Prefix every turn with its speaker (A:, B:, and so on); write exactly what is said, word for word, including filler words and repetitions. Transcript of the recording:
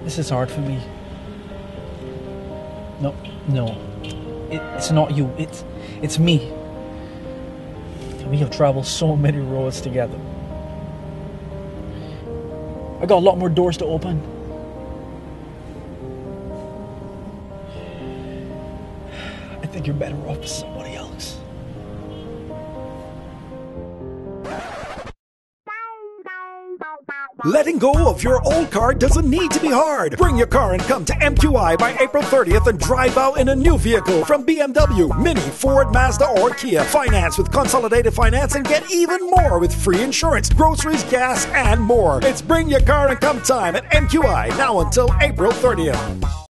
A: This is hard for me. No, no. It, it's not you. It's, it's me. We have traveled so many roads together. I got a lot more doors to open. I think you're better off with somebody else.
B: Letting go of your old car doesn't need to be hard. Bring your car and come to M Q I by April thirtieth and drive out in a new vehicle from B M W, Mini, Ford, Mazda, or Kia. Finance with Consolidated Finance and get even more with free insurance, groceries, gas, and more. It's Bring Your Car and Come time at M Q I, now until April thirtieth.